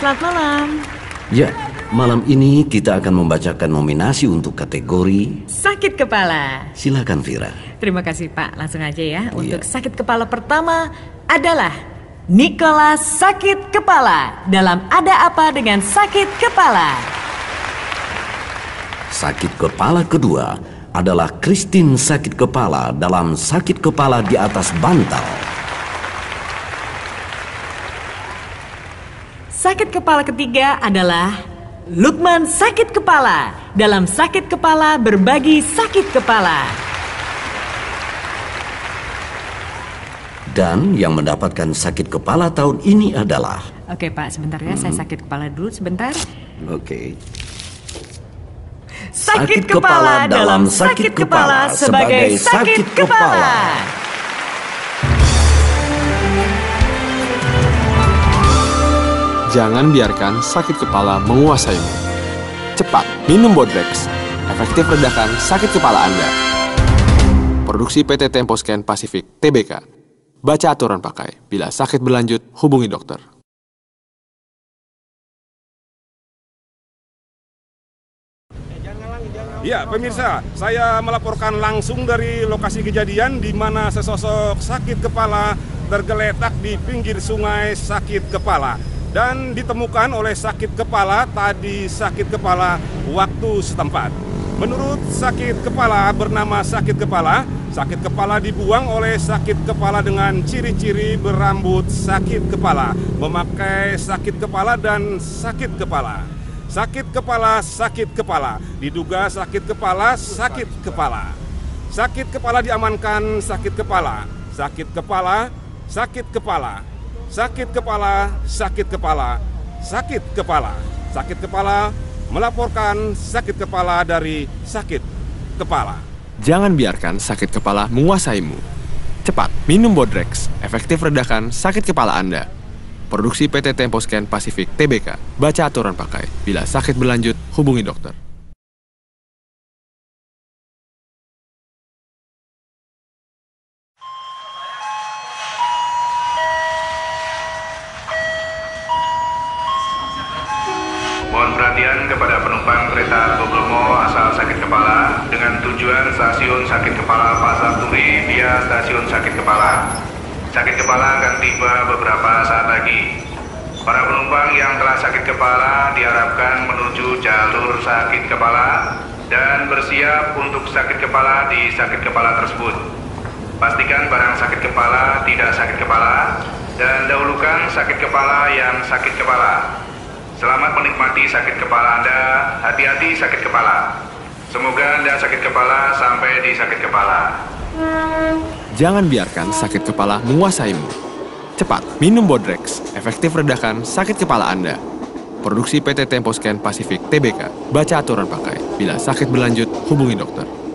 selamat malam. Ya, malam ini kita akan membacakan nominasi untuk kategori Sakit kepala. Silakan Vira. Terima kasih Pak, langsung aja ya. Untuk sakit kepala pertama adalah Nicholas sakit kepala dalam Ada Apa Dengan Sakit Kepala. Sakit kepala kedua adalah Christine sakit kepala dalam Sakit Kepala di Atas Bantal. Sakit kepala ketiga adalah Lukman sakit kepala dalam Sakit Kepala Berbagi Sakit Kepala. Dan yang mendapatkan sakit kepala tahun ini adalah... Oke Pak, sebentar ya, saya sakit kepala dulu sebentar. Oke. Sakit kepala dalam Sakit Kepala sebagai sakit kepala. Jangan biarkan sakit kepala menguasaimu. Cepat, minum Bodrex. Efektif redakan sakit kepala Anda. Produksi PT Temposcan Pacific, TBK. Baca aturan pakai. Bila sakit berlanjut, hubungi dokter. Ya, pemirsa, saya melaporkan langsung dari lokasi kejadian di mana sesosok sakit kepala tergeletak di pinggir sungai sakit kepala. Dan ditemukan oleh sakit kepala tadi sakit kepala waktu setempat. Menurut sakit kepala bernama sakit kepala dibuang oleh sakit kepala dengan ciri-ciri berambut sakit kepala, memakai sakit kepala dan sakit kepala. Sakit kepala, diduga sakit kepala, sakit kepala. Sakit kepala diamankan, sakit kepala, sakit kepala, sakit kepala. Sakit kepala, sakit kepala, sakit kepala. Sakit kepala melaporkan sakit kepala dari sakit kepala. Jangan biarkan sakit kepala menguasaimu. Cepat, minum Bodrex. Efektif redakan sakit kepala Anda. Produksi PT Temposcan Pacific, TBK. Baca aturan pakai. Bila sakit berlanjut, hubungi dokter. Mohon perhatian kepada penumpang kereta Argo Bromo asal sakit kepala dengan tujuan stasiun sakit kepala Pasar Turi via stasiun sakit kepala. Sakit kepala akan tiba beberapa saat lagi. Para penumpang yang telah sakit kepala diharapkan menuju jalur sakit kepala dan bersiap untuk sakit kepala di sakit kepala tersebut. Pastikan barang sakit kepala tidak sakit kepala dan dahulukan sakit kepala yang sakit kepala. Selamat menikmati sakit kepala Anda, hati-hati sakit kepala. Semoga Anda sakit kepala sampai di sakit kepala. Jangan biarkan sakit kepala menguasaimu. Cepat, minum Bodrex. Efektif redakan sakit kepala Anda. Produksi PT Temposcan Pacific, TBK. Baca aturan pakai. Bila sakit berlanjut, hubungi dokter.